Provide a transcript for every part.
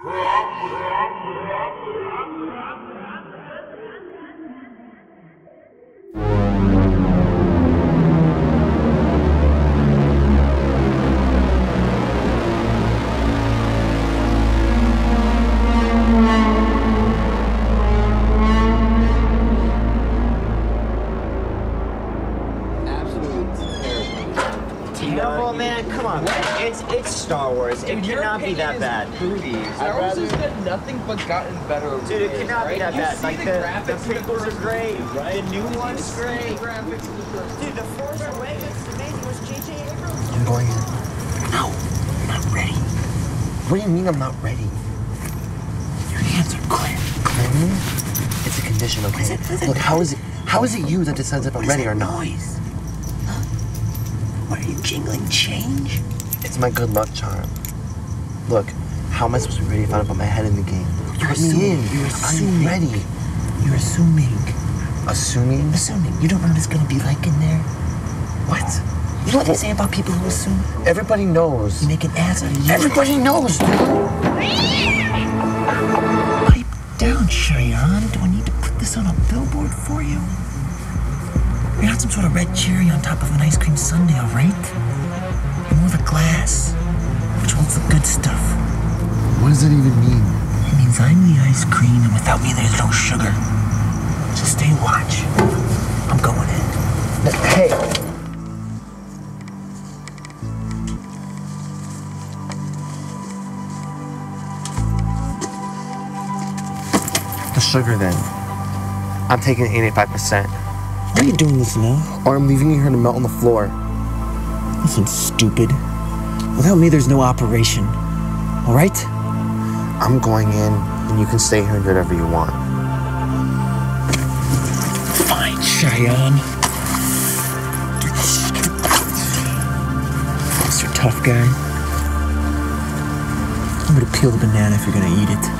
Terrible, man. Come on, man. It's Star Wars. It cannot be that bad. Star Wars has done nothing but gotten better over Dude, it cannot be that bad. Like, the prequels are great. Right? The new one's great. Dude, the Force Awakens is amazing. Was J.J. Abrams? I'm going in. No, I'm not ready. What do you mean I'm not ready? Your hands are clear. Clean? It's a condition, okay? Look, how is it you that decides if I'm ready or not? Noise? Huh? What are you jingling change? It's my good luck charm. Look, how am I supposed to be ready if I don't put my head in the game? Put me in. You're assuming. I'm ready. You're assuming. Assuming? Assuming. You don't know what it's gonna be like in there? What? You know what they say about people who assume? Everybody knows. You make an ass out of you. Everybody knows, dude. Pipe down, Cheyenne. Do I need to put this on a billboard for you? You're not some sort of red cherry on top of an ice cream sundae, all right? You're more the glass, which holds the good stuff. What does that even mean? It means I'm the ice cream, and without me, there's no sugar. Just stay watch. I'm going in. Hey! The sugar, then. I'm taking 85%. Why are you doing this now? Or I'm leaving you here to melt on the floor. Listen, stupid. Without me, there's no operation. All right? I'm going in, and you can stay here and do whatever you want. Fine, Cheyenne. Mr. Tough Guy. I'm gonna peel the banana if you're gonna eat it.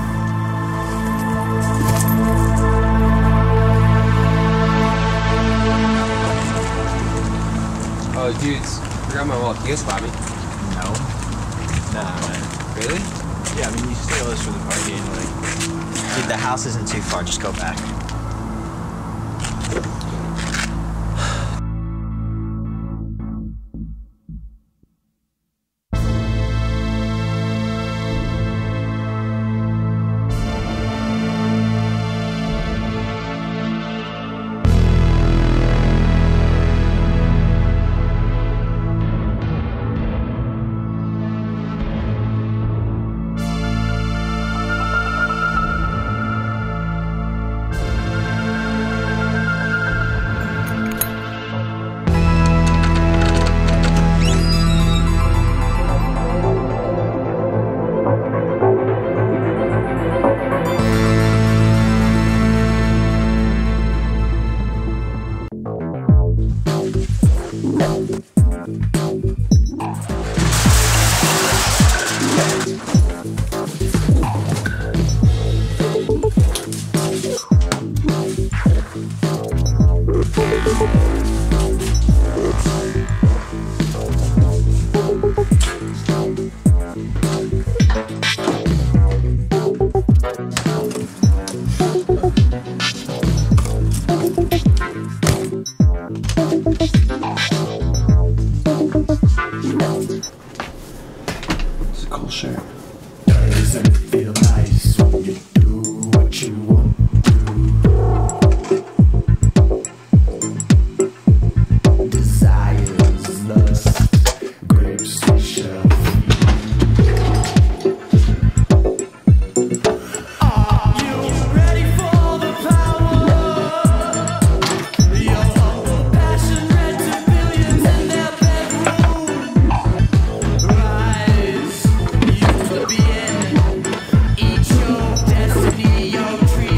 Oh, dudes, forgot my wallet. Can you guys spot me? No. Nah, man. Really? Yeah, I mean, you steal this for the party and, like... Dude, the house isn't too far. Just go back. Eat your destiny, your dream.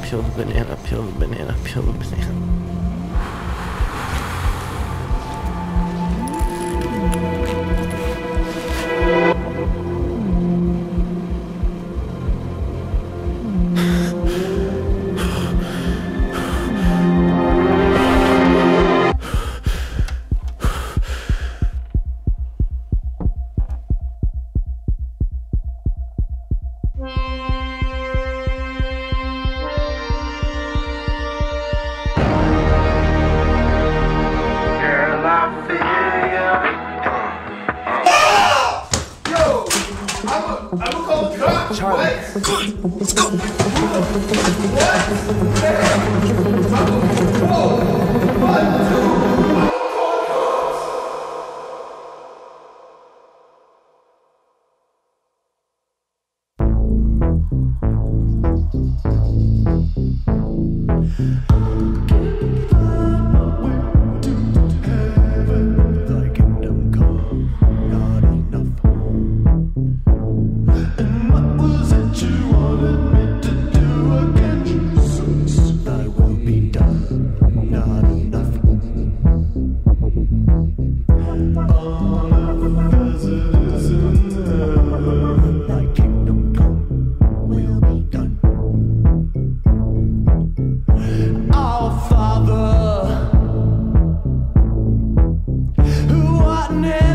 peel the banana, peel the banana, peel the banana. Father, who art in